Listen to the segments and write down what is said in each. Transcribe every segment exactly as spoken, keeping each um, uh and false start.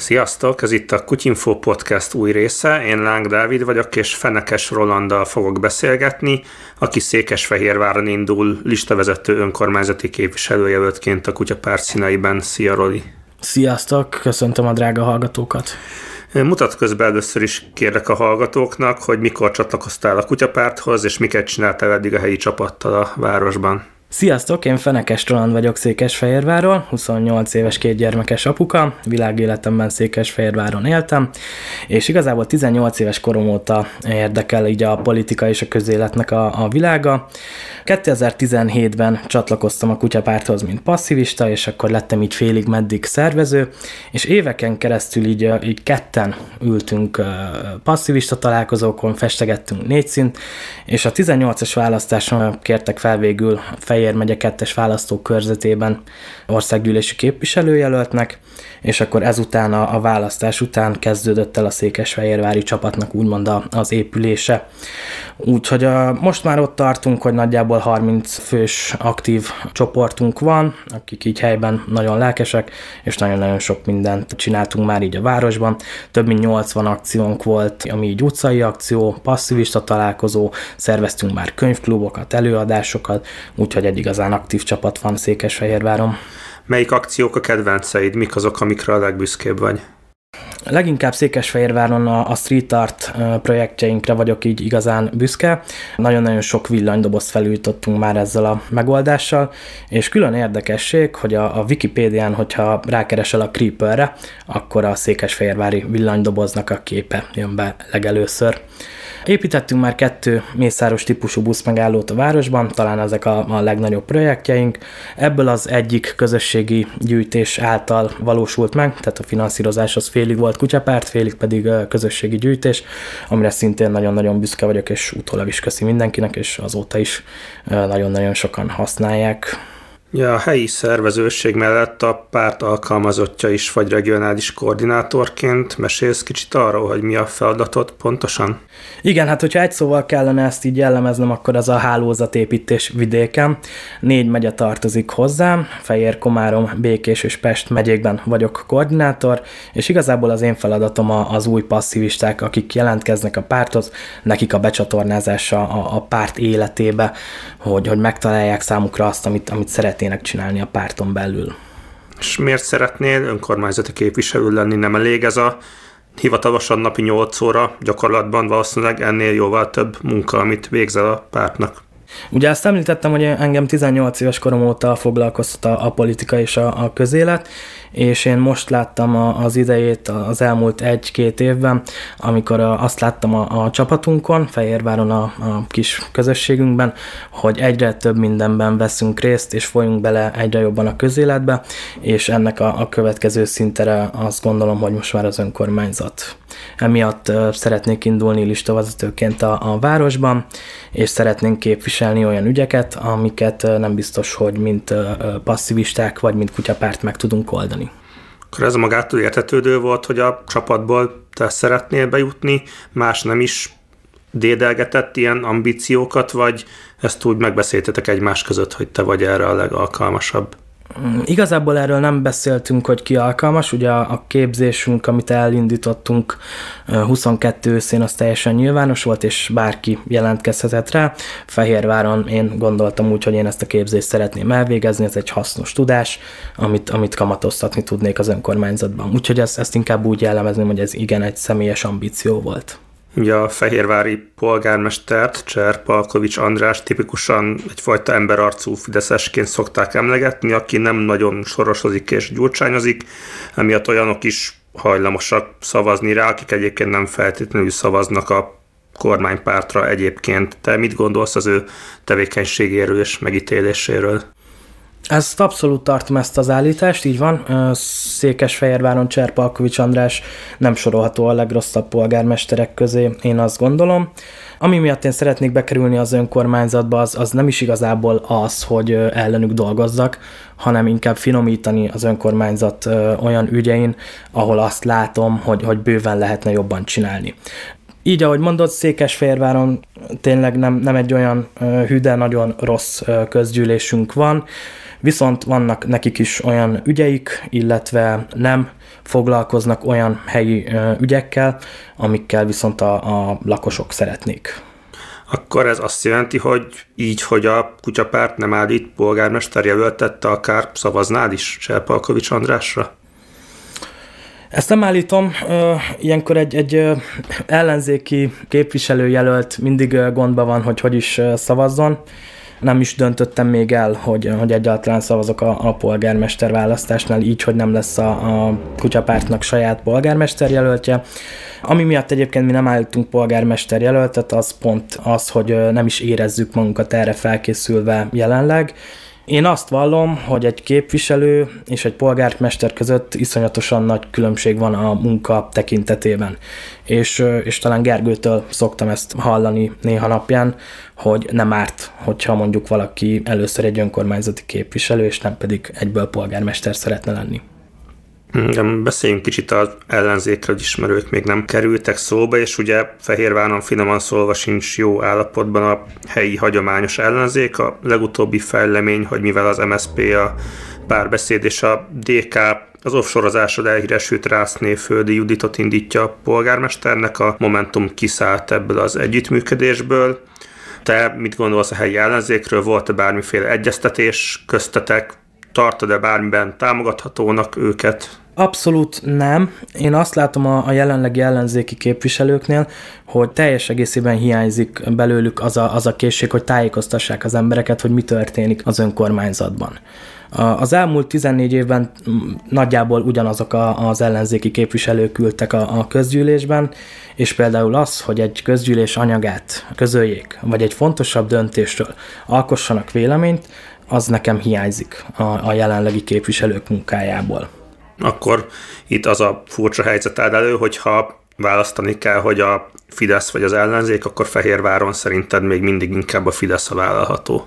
Sziasztok! Ez itt a Kutyinfo Podcast új része. Én Láng Dávid vagyok, és Fenekes Rolanddal fogok beszélgetni, aki Székesfehérváron indul listavezető önkormányzati képviselőjelöltként a Kutyapárt színeiben. Szia, Roli! Sziasztok! Köszöntöm a drága hallgatókat! Mutatkozz be, először is kérlek a hallgatóknak, hogy mikor csatlakoztál a Kutyapárthoz, és miket csináltál eddig a helyi csapattal a városban. Sziasztok, én Fenekes Roland vagyok Székesfehérváról, huszonnyolc éves kétgyermekes apuka, világéletemben Székesfehérváron éltem, és igazából tizennyolc éves korom óta érdekel így a politika és a közéletnek a, a világa. kétezer-tizenhétben csatlakoztam a Kutyapárthoz, mint passzivista, és akkor lettem így félig meddig szervező, és éveken keresztül így, így ketten ültünk passzivista találkozókon, festegettünk négy színt, és a tizennyolcas választáson kértek fel végül Fejér megye kettes választókörzetében országgyűlési képviselőjelöltnek, és akkor ezután a, a választás után kezdődött el a székesfehérvári csapatnak úgymond az épülése. Úgyhogy a, most már ott tartunk, hogy nagyjából harminc fős aktív csoportunk van, akik így helyben nagyon lelkesek, és nagyon-nagyon sok mindent csináltunk már így a városban. Több mint nyolcvan akciónk volt, ami így utcai akció, passzivista találkozó, szerveztünk már könyvklubokat, előadásokat, úgyhogy egy igazán aktív csapat van Székesfehérváron. Melyik akciók a kedvenceid? Mik azok, amikre a legbüszkébb vagy? Leginkább Székesfehérváron a, a street art projektjeinkre vagyok így igazán büszke. Nagyon-nagyon sok villanydobozt felújítottunk már ezzel a megoldással, és külön érdekesség, hogy a, a Wikipédián, hogyha rákeresel a Creeperre, akkor a székesfehérvári villanydoboznak a képe jön be legelőször. Építettünk már kettő mészáros típusú buszmegállót a városban, talán ezek a, a legnagyobb projektjeink. Ebből az egyik közösségi gyűjtés által valósult meg, tehát a finanszírozás az félig volt Kutyapárt, félig pedig közösségi gyűjtés, amire szintén nagyon-nagyon büszke vagyok, és utólag is köszi mindenkinek, és azóta is nagyon-nagyon sokan használják. Ja, a helyi szervezőség mellett a párt alkalmazottja is vagy regionális koordinátorként. Mesélsz kicsit arról, hogy mi a feladatod pontosan? Igen, hát hogyha egy szóval kellene ezt így jellemeznem, akkor az a hálózatépítés vidéken. Négy megye tartozik hozzám, Fejér, Komárom, Békés és Pest megyékben vagyok koordinátor, és igazából az én feladatom az új passzivisták, akik jelentkeznek a párthoz, nekik a becsatornázása a, a párt életébe, hogy, hogy megtalálják számukra azt, amit, amit szeretnének csinálni a párton belül. És miért szeretnél önkormányzati képviselő lenni? Nem elég ez a hivatalosan napi nyolc óra, gyakorlatban valószínűleg ennél jóval több munka, amit végzel a pártnak? Ugye azt említettem, hogy engem tizennyolc éves korom óta foglalkoztat a, a politika és a, a közélet, és én most láttam a, az idejét az elmúlt egy-két évben, amikor a, azt láttam a, a csapatunkon, Fehérváron a, a kis közösségünkben, hogy egyre több mindenben veszünk részt, és folyunk bele egyre jobban a közéletbe, és ennek a, a következő szintere azt gondolom, hogy most már az önkormányzat. Emiatt uh, szeretnék indulni listavezetőként a, a városban, és szeretnénk képviselni olyan ügyeket, amiket uh, nem biztos, hogy mint uh, passzivisták, vagy mint Kutyapárt meg tudunk oldani. Akkor ez magától értetődő volt, hogy a csapatból te szeretnél bejutni, más nem is dédelgetett ilyen ambíciókat, vagy ezt úgy megbeszéltetek egymás között, hogy te vagy erre a legalkalmasabb? Igazából erről nem beszéltünk, hogy ki alkalmas, ugye a képzésünk, amit elindítottunk huszonkettő őszén, az teljesen nyilvános volt, és bárki jelentkezhetett rá. Fehérváron én gondoltam úgy, hogy én ezt a képzést szeretném elvégezni, ez egy hasznos tudás, amit, amit kamatoztatni tudnék az önkormányzatban. Úgyhogy ezt, ezt inkább úgy jellemezném, hogy ez igen egy személyes ambíció volt. Ugye a fehérvári polgármestert, Cser Palkovics András tipikusan egyfajta emberarcú fideszesként szokták emlegetni, aki nem nagyon sorosozik és gyurcsányozik, emiatt olyanok is hajlamosak szavazni rá, akik egyébként nem feltétlenül szavaznak a kormánypártra egyébként. Te mit gondolsz az ő tevékenységéről és megítéléséről? Ezt abszolút tartom, ezt az állítást, így van. Székesfehérváron Cser Palkovics András nem sorolható a legrosszabb polgármesterek közé, én azt gondolom. Ami miatt én szeretnék bekerülni az önkormányzatba, az, az nem is igazából az, hogy ellenük dolgozzak, hanem inkább finomítani az önkormányzat olyan ügyein, ahol azt látom, hogy, hogy bőven lehetne jobban csinálni. Így, ahogy mondod, Székesfehérváron tényleg nem, nem egy olyan hű, de nagyon rossz közgyűlésünk van. viszont vannak nekik is olyan ügyeik, illetve nem foglalkoznak olyan helyi ügyekkel, amikkel viszont a, a lakosok szeretnék. Akkor ez azt jelenti, hogy így, hogy a kutyapárt nem állít polgármester jelöltet, akár szavaznád is Cserpalkovics Andrásra? Ezt nem állítom, ilyenkor egy, egy ellenzéki képviselőjelölt mindig gondban van, hogy hogy is szavazzon. Nem is döntöttem még el, hogy, hogy egyáltalán szavazok a, a polgármester választásnál, így, hogy nem lesz a, a kutyapártnak saját polgármester jelöltje. Ami miatt egyébként mi nem állítunk polgármester jelöltet, az pont az, hogy nem is érezzük magunkat erre felkészülve jelenleg. Én azt vallom, hogy egy képviselő és egy polgármester között iszonyatosan nagy különbség van a munka tekintetében. És, és talán Gergőtől szoktam ezt hallani néha napján, hogy nem árt, hogyha mondjuk valaki először egy önkormányzati képviselő, és nem pedig egyből polgármester szeretne lenni. Beszéljünk kicsit az ellenzékről, hogy ismerők még nem kerültek szóba, és ugye Fehérváron finoman szólva sincs jó állapotban a helyi hagyományos ellenzék. A legutóbbi fejlemény, hogy mivel az em es zé pé, a Párbeszéd és a dé ká az offshore-ozásod elhíresült Rászné-Földi Juditot indítja a polgármesternek, a Momentum kiszállt ebből az együttműködésből. Te mit gondolsz a helyi ellenzékről? Volt-e bármiféle egyeztetés köztetek? Tartod-e bármiben támogathatónak őket? Abszolút nem. Én azt látom a, a jelenlegi ellenzéki képviselőknél, hogy teljes egészében hiányzik belőlük az a, az a készség, hogy tájékoztassák az embereket, hogy mi történik az önkormányzatban. Az elmúlt tizennégy évben nagyjából ugyanazok a, az ellenzéki képviselők ültek a, a közgyűlésben, és például az, hogy egy közgyűlés anyagát közöljék, vagy egy fontosabb döntésről alkossanak véleményt, az nekem hiányzik a, a jelenlegi képviselők munkájából. Akkor itt az a furcsa helyzet áll elő, hogyha választani kell, hogy a Fidesz vagy az ellenzék, akkor Fehérváron szerinted még mindig inkább a Fidesz a vállalható.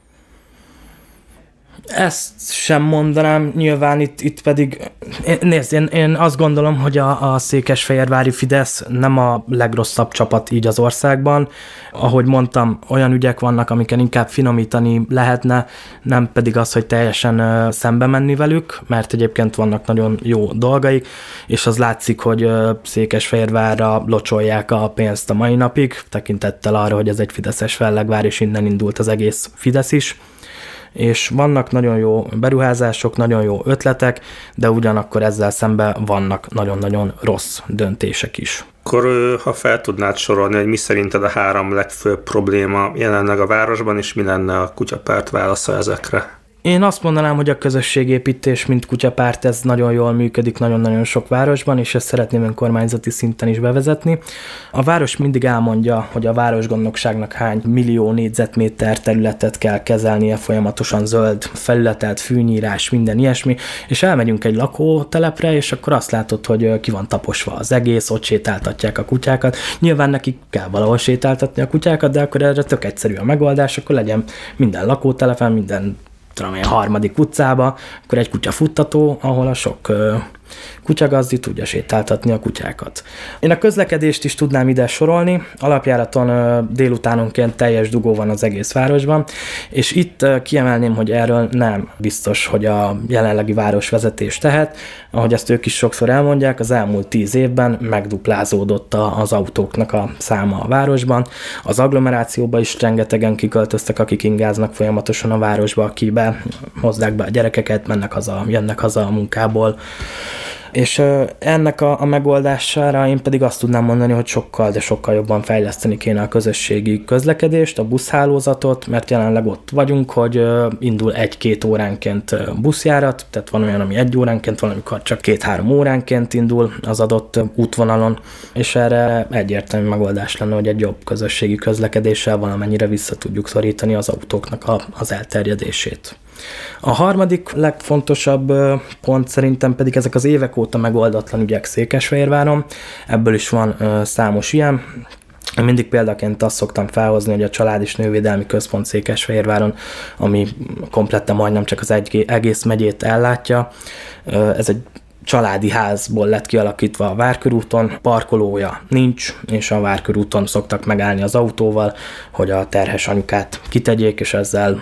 Ezt sem mondanám, nyilván itt, itt pedig, nézd, én, én azt gondolom, hogy a, a székesfehérvári Fidesz nem a legrosszabb csapat így az országban. Ahogy mondtam, olyan ügyek vannak, amiken inkább finomítani lehetne, nem pedig az, hogy teljesen uh, szembe menni velük, mert egyébként vannak nagyon jó dolgaik, és az látszik, hogy uh, Székesfehérvárra locsolják a pénzt a mai napig, tekintettel arra, hogy ez egy fideszes fellegvár, és innen indult az egész Fidesz is. És vannak nagyon jó beruházások, nagyon jó ötletek, de ugyanakkor ezzel szemben vannak nagyon-nagyon rossz döntések is. Akkor ha fel tudnád sorolni, hogy mi szerinted a három legfőbb probléma jelenleg a városban, és mi lenne a kutyapárt válasza ezekre? Én azt mondanám, hogy a közösségépítés, mint kutyapárt, ez nagyon jól működik nagyon-nagyon sok városban, és ezt szeretném önkormányzati szinten is bevezetni. A város mindig elmondja, hogy a városgondnokságnak hány millió négyzetméter területet kell kezelnie, folyamatosan zöld felületet, fűnyírás, minden ilyesmi, és elmegyünk egy lakótelepre, és akkor azt látod, hogy ki van taposva az egész, ott sétáltatják a kutyákat. Nyilván nekik kell valahol sétáltatni a kutyákat, de akkor erre tök egyszerű a megoldás, akkor legyen minden lakótelepen, minden tudom én, harmadik utcába, akkor egy kutyafuttató, ahol a sok ö, kutyagazdi tudja sétáltatni a kutyákat. Én a közlekedést is tudnám ide sorolni, alapjáraton ö, délutánonként teljes dugó van az egész városban, és itt ö, kiemelném, hogy erről nem biztos, hogy a jelenlegi városvezetés tehet, ahogy ezt ők is sokszor elmondják, az elmúlt tíz évben megduplázódott a, az autóknak a száma a városban, az agglomerációba is rengetegen kiköltöztek, akik ingáznak folyamatosan a városba, akibe hozzák be a gyerekeket, mennek haza, jönnek haza a munkából. És ennek a, a megoldására én pedig azt tudnám mondani, hogy sokkal, de sokkal jobban fejleszteni kéne a közösségi közlekedést, a buszhálózatot, mert jelenleg ott vagyunk, hogy indul egy-két óránként buszjárat, tehát van olyan, ami egy óránként, van, amikor csak két-három óránként indul az adott útvonalon, és erre egyértelmű megoldás lenne, hogy egy jobb közösségi közlekedéssel valamennyire vissza tudjuk szorítani az autóknak a, az elterjedését. A harmadik legfontosabb pont szerintem pedig ezek az évek óta megoldatlan ügyek Székesfehérváron. Ebből is van számos ilyen. Én mindig példaként azt szoktam felhozni, hogy a Család- és Nővédelmi Központ Székesfehérváron, ami kompletten majdnem csak az egy, egész megyét ellátja, ez egy családi házból lett kialakítva a Várkörúton, parkolója nincs, és a Várkörúton szoktak megállni az autóval, hogy a terhes anyukát kitegyék, és ezzel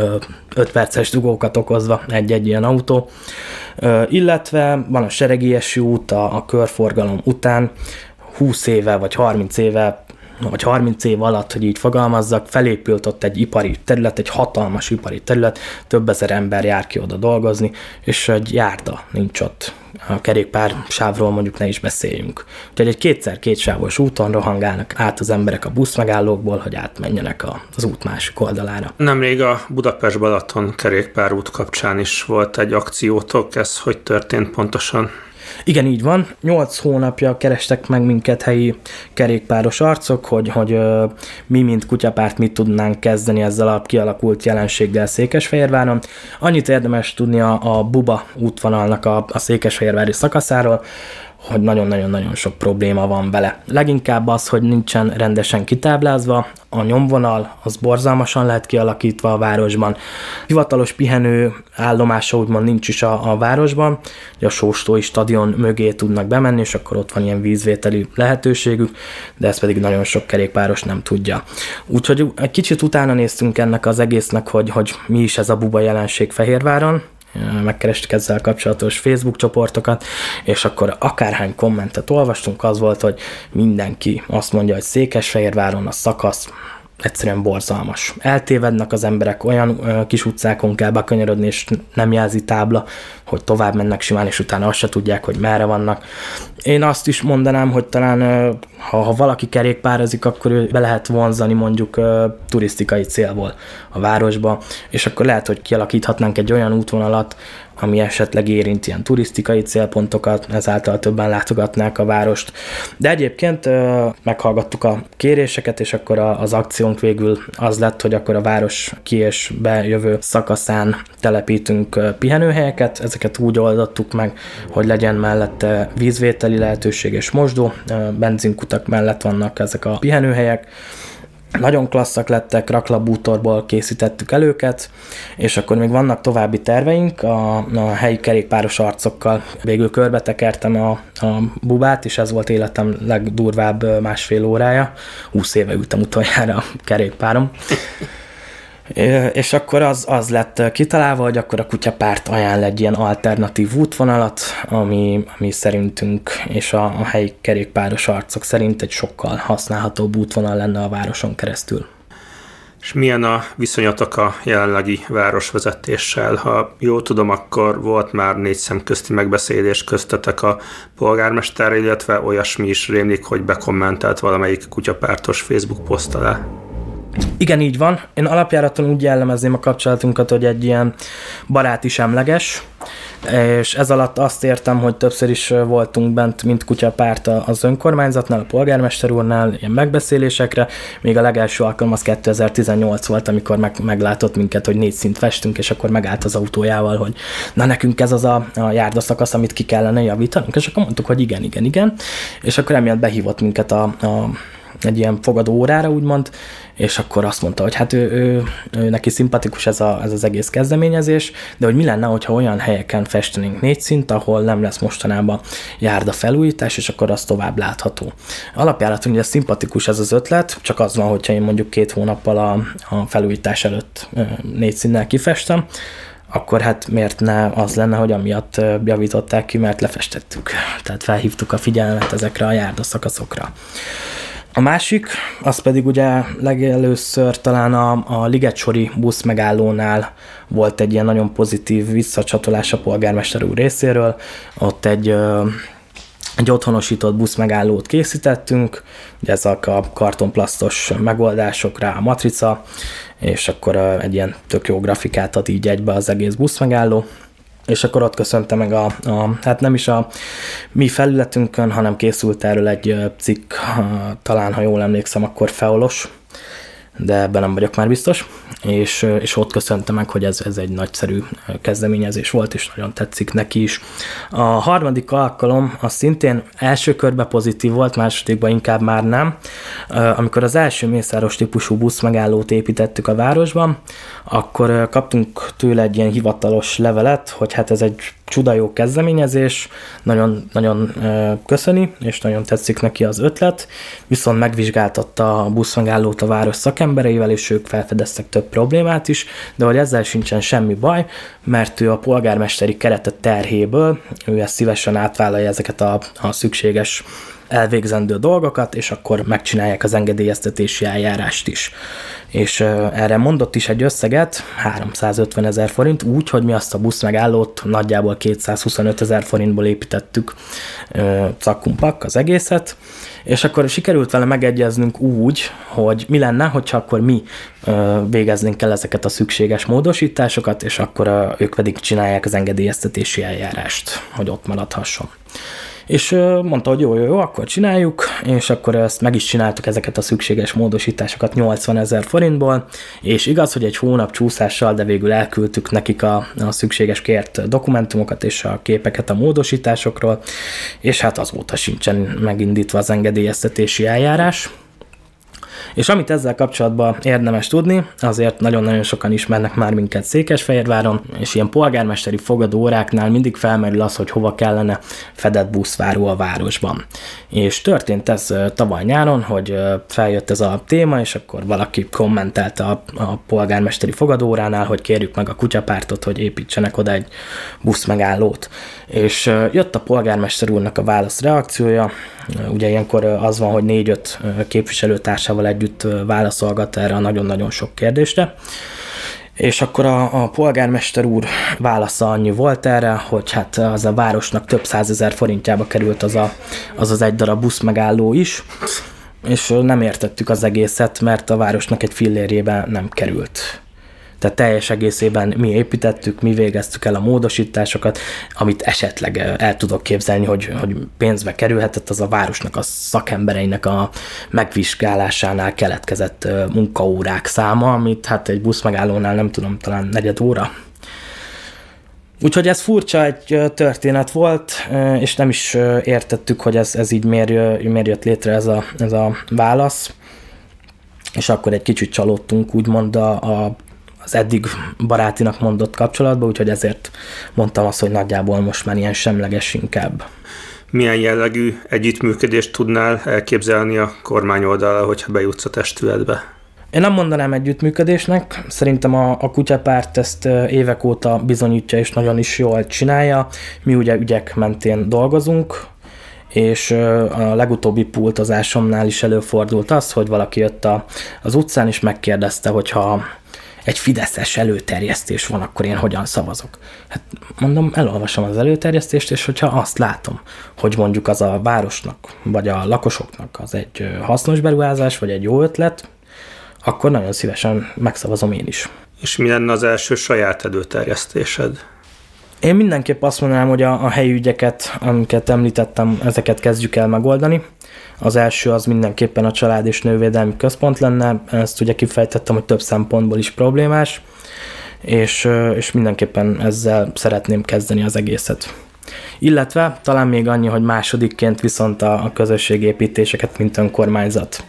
öt perces dugókat okozva egy-egy ilyen autó. Ö, illetve van a Seregélyesi út a, a körforgalom után, húsz éve vagy harminc éve, vagy harminc év alatt, hogy így fogalmazzak, felépült ott egy ipari terület, egy hatalmas ipari terület, több ezer ember jár ki oda dolgozni, és egy járda nincs ott. A kerékpár sávról mondjuk ne is beszéljünk. Úgyhogy egy kétszer kétsávos úton rohangálnak át az emberek a buszmegállókból, hogy átmenjenek az út másik oldalára. Nemrég a Budapest-Balaton kerékpárút kapcsán is volt egy akciótok, ez hogy történt pontosan? Igen, így van. Nyolc hónapja kerestek meg minket helyi kerékpáros arcok, hogy, hogy ö, mi, mint kutyapárt, mit tudnánk kezdeni ezzel a kialakult jelenséggel Székesfehérváron. Annyit érdemes tudni a, a Buba útvonalnak a, a székesfehérvári szakaszáról, hogy nagyon-nagyon-nagyon sok probléma van vele. Leginkább az, hogy nincsen rendesen kitáblázva, a nyomvonal az borzalmasan lehet kialakítva a városban. Hivatalos pihenő állomása úgymond nincs is a, a városban, a Sóstói stadion mögé tudnak bemenni, és akkor ott van ilyen vízvételi lehetőségük, de ezt pedig nagyon sok kerékpáros nem tudja. Úgyhogy egy kicsit utána néztünk ennek az egésznek, hogy, hogy mi is ez a Buba jelenség Fehérváron, megkerestük ezzel kapcsolatos Facebook csoportokat, és akkor akárhány kommentet olvastunk, az volt, hogy mindenki azt mondja, hogy Székesfehérváron a szakasz egyszerűen borzalmas. Eltévednek az emberek, olyan ö, kis utcákon kell bekanyarodni, és nem jelzi tábla, hogy tovább mennek simán, és utána azt se tudják, hogy merre vannak. Én azt is mondanám, hogy talán ö, ha, ha valaki kerékpározik, akkor ő be lehet vonzani mondjuk ö, turisztikai célból a városba, és akkor lehet, hogy kialakíthatnánk egy olyan útvonalat, ami esetleg érint ilyen turisztikai célpontokat, ezáltal többen látogatnák a várost. De egyébként ö, meghallgattuk a kéréseket, és akkor a, az akciónk végül az lett, hogy akkor a város ki- és bejövő szakaszán telepítünk ö, pihenőhelyeket. Ezeket úgy oldottuk meg, hogy legyen mellette vízvételi lehetőség és mosdó, ö, benzinkutak mellett vannak ezek a pihenőhelyek. Nagyon klasszak lettek, raklabútorból készítettük el őket, és akkor még vannak további terveink a, a helyi kerékpáros arcokkal. Végül körbetekertem a, a Bubát, és ez volt életem legdurvább másfél órája. húsz éve ültem utoljára a kerékpárom. És akkor az, az lett kitalálva, hogy akkor a kutyapárt ajánl egy ilyen alternatív útvonalat, ami, ami szerintünk és a, a helyi kerékpáros arcok szerint egy sokkal használhatóbb útvonal lenne a városon keresztül. És milyen a viszonyatok a jelenlegi városvezetéssel? Ha jól tudom, akkor volt már négy szemközti megbeszélés köztetek a polgármesterrel, illetve olyasmi is rémlik, hogy bekommentelt valamelyik kutyapártos Facebook poszt alá. Igen, így van. Én alapjáraton úgy jellemezném a kapcsolatunkat, hogy egy ilyen baráti semleges, és ez alatt azt értem, hogy többször is voltunk bent, mint kutyapárt az önkormányzatnál, a polgármester úrnál, ilyen megbeszélésekre, még a legelső alkalom az kétezer-tizennyolc volt, amikor meg, meglátott minket, hogy négy szint festünk, és akkor megállt az autójával, hogy na nekünk ez az a, a járdaszakasz, amit ki kellene javítanunk, és akkor mondtuk, hogy igen, igen, igen, és akkor emiatt behívott minket a, a egy ilyen fogadó órára, úgymond, és akkor azt mondta, hogy hát ő, ő, ő neki szimpatikus ez, a, ez az egész kezdeményezés, de hogy mi lenne, hogyha olyan helyeken festenénk négy szint, ahol nem lesz mostanában járda felújítás, és akkor az tovább látható. Alapjáraton ugye szimpatikus ez az ötlet, csak az van, hogyha én mondjuk két hónappal a, a felújítás előtt négy színnel kifestem, akkor hát miért ne az lenne, hogy amiatt javították ki, mert lefestettük. Tehát felhívtuk a figyelmet ezekre a járdaszakaszokra. A másik, az pedig ugye legelőször talán a, a Ligetsori busz megállónál volt egy ilyen nagyon pozitív visszacsatolás a polgármester úr részéről. Ott egy, egy otthonosított busz megállót készítettünk, ugye ezek a kartonplasztos megoldások rá a matrica, és akkor egy ilyen tök jó grafikát ad így egybe az egész busz megálló. És akkor ott köszönte meg a, a, hát nem is a mi felületünkön, hanem készült erről egy cikk, talán, ha jól emlékszem, akkor Feolos de ebben nem vagyok már biztos, és, és ott köszönte meg, hogy ez, ez egy nagyszerű kezdeményezés volt, és nagyon tetszik neki is. A harmadik alkalom az szintén első körben pozitív volt, másodikban inkább már nem. Amikor az első mészáros típusú buszmegállót építettük a városban, akkor kaptunk tőle egy ilyen hivatalos levelet, hogy hát ez egy csuda jó kezdeményezés, nagyon, nagyon köszöni, és nagyon tetszik neki az ötlet, viszont megvizsgáltatta a buszmegállót a város szakembereivel, és ők felfedeztek több problémát is, de hogy ezzel sincsen semmi baj, mert ő a polgármesteri keretet terhéből, ő ezt szívesen átvállalja ezeket a, a szükséges elvégzendő dolgokat, és akkor megcsinálják az engedélyeztetési eljárást is. És erre mondott is egy összeget, háromszázötven ezer forint, úgy, hogy mi azt a buszmegállót nagyjából kétszázhuszonöt ezer forintból építettük cakkumpak az egészet, és akkor sikerült vele megegyeznünk úgy, hogy mi lenne, hogyha akkor mi végeznénk el ezeket a szükséges módosításokat, és akkor ők pedig csinálják az engedélyeztetési eljárást, hogy ott maradhasson. És mondta, hogy jó, jó, jó, akkor csináljuk, és akkor ezt meg is csináltuk, ezeket a szükséges módosításokat nyolcvan ezer forintból, és igaz, hogy egy hónap csúszással, de végül elküldtük nekik a, a szükséges kért dokumentumokat és a képeket a módosításokról, és hát azóta sincsen megindítva az engedélyeztetési eljárás. És amit ezzel kapcsolatban érdemes tudni, azért nagyon-nagyon sokan ismernek már minket Székesfehérváron, és ilyen polgármesteri fogadóóráknál mindig felmerül az, hogy hova kellene fedett buszváró a városban. És történt ez tavaly nyáron, hogy feljött ez a téma, és akkor valaki kommentelte a, a polgármesteri fogadóóránál, hogy kérjük meg a kutyapártot, hogy építsenek oda egy buszmegállót. És jött a polgármester úrnak a válasz reakciója, ugye ilyenkor az van, hogy négy-öt képviselőtársával együtt válaszolgat erre a nagyon-nagyon sok kérdésre, és akkor a, a polgármester úr válasza annyi volt erre, hogy hát az a városnak több százezer forintjába került az, a, az az egy darab buszmegálló is, és nem értettük az egészet, mert a városnak egy fillérjébe nem került. Tehát teljes egészében mi építettük, mi végeztük el a módosításokat, amit esetleg el tudok képzelni, hogy, hogy pénzbe kerülhetett, az a városnak, a szakembereinek a megvizsgálásánál keletkezett munkaórák száma, amit hát egy buszmegállónál nem tudom, talán negyed óra. Úgyhogy ez furcsa egy történet volt, és nem is értettük, hogy ez, ez így miért, miért jött létre ez a, ez a válasz, és akkor egy kicsit csalódtunk, úgymond a, a az eddig barátinak mondott kapcsolatban, úgyhogy ezért mondtam azt, hogy nagyjából most már ilyen semleges inkább. Milyen jellegű együttműködést tudnál elképzelni a kormány oldalra, hogyha bejutsz a testületbe? Én nem mondanám együttműködésnek, szerintem a, a kutyapárt ezt évek óta bizonyítja, és nagyon is jól csinálja. Mi ugye ügyek mentén dolgozunk, és a legutóbbi pultozásomnál is előfordult az, hogy valaki jött a, az utcán, és megkérdezte, hogyha egy fideszes előterjesztés van, akkor én hogyan szavazok. Hát mondom, elolvasom az előterjesztést, és hogyha azt látom, hogy mondjuk az a városnak, vagy a lakosoknak az egy hasznos beruházás, vagy egy jó ötlet, akkor nagyon szívesen megszavazom én is. És mi lenne az első saját előterjesztésed? Én mindenképp azt mondanám, hogy a, a helyi ügyeket, amiket említettem, ezeket kezdjük el megoldani. Az első az mindenképpen a Család és Nővédelmi Központ lenne, ezt ugye kifejtettem, hogy több szempontból is problémás, és, és mindenképpen ezzel szeretném kezdeni az egészet. Illetve talán még annyi, hogy másodikként viszont a, a közösségépítéseket, mint önkormányzat.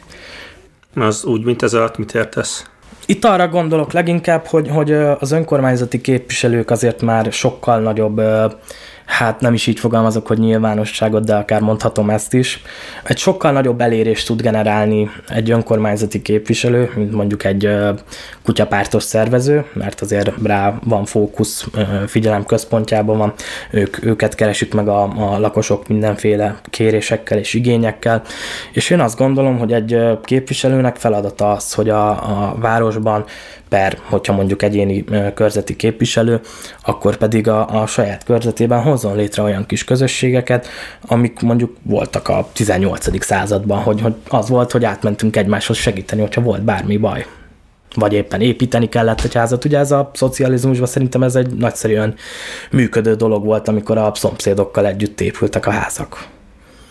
Az úgy, mint ez alatt, mit értesz? Itt arra gondolok leginkább, hogy, hogy az önkormányzati képviselők azért már sokkal nagyobb, hát nem is így fogalmazok, hogy nyilvánosságot, de akár mondhatom ezt is. Egy sokkal nagyobb elérést tud generálni egy önkormányzati képviselő, mint mondjuk egy kutyapártos szervező, mert azért rá van fókusz, figyelem központjában van, ők, őket keresik meg a, a lakosok mindenféle kérésekkel és igényekkel, és én azt gondolom, hogy egy képviselőnek feladata az, hogy a, a városban per, hogyha mondjuk egyéni körzeti képviselő, akkor pedig a, a saját körzetében hozzon létre olyan kis közösségeket, amik mondjuk voltak a tizennyolcadik században, hogy, hogy az volt, hogy átmentünk egymáshoz segíteni, hogyha volt bármi baj. Vagy éppen építeni kellett egy házat. Ugye ez a szocializmusban szerintem ez egy nagyszerűen működő dolog volt, amikor a szomszédokkal együtt épültek a házak.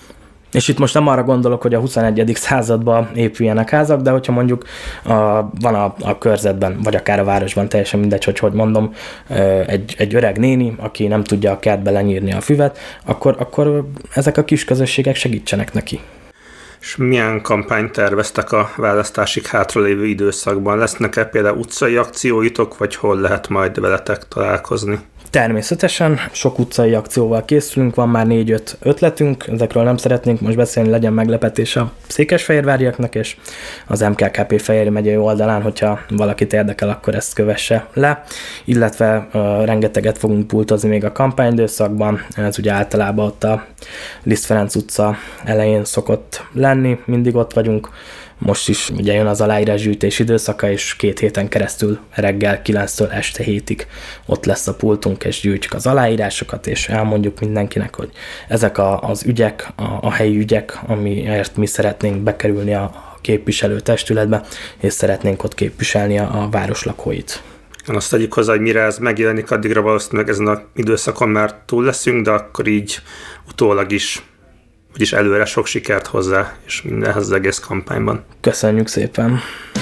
És itt most nem arra gondolok, hogy a huszonegyedik században épüljenek házak, de hogyha mondjuk a, van a, a körzetben, vagy akár a városban, teljesen mindegy, hogy hogy mondom, egy, egy öreg néni, aki nem tudja a kertbe lenyírni a füvet, akkor, akkor ezek a kis közösségek segítsenek neki. És milyen kampányt terveztek a választásig hátralévő időszakban? Lesznek-e például utcai akcióitok, vagy hol lehet majd veletek találkozni? Természetesen sok utcai akcióval készülünk, van már négy-öt ötletünk, ezekről nem szeretnénk most beszélni, legyen meglepetés a székesfehérváriaknak, és az em ká ká pé Fejér megyei oldalán, hogyha valakit érdekel, akkor ezt kövesse le, illetve uh, rengeteget fogunk pultozni még a kampányidőszakban, ez ugye általában ott a Liszt Ferenc utca elején szokott lenni, mindig ott vagyunk. Most is ugye jön az aláírásgyűjtés időszaka, és két héten keresztül reggel kilenctől este hétig ott lesz a pultunk, és gyűjtjük az aláírásokat, és elmondjuk mindenkinek, hogy ezek a, az ügyek, a, a helyi ügyek, amiért mi szeretnénk bekerülni a képviselőtestületbe, és szeretnénk ott képviselni a, a város lakóit. Azt tegyük hozzá, hogy mire ez megjelenik, addigra valószínűleg ezen az időszakon már túl leszünk, de akkor így utólag is, úgyis előre sok sikert hozzá, és mindenhez az egész kampányban. Köszönjük szépen!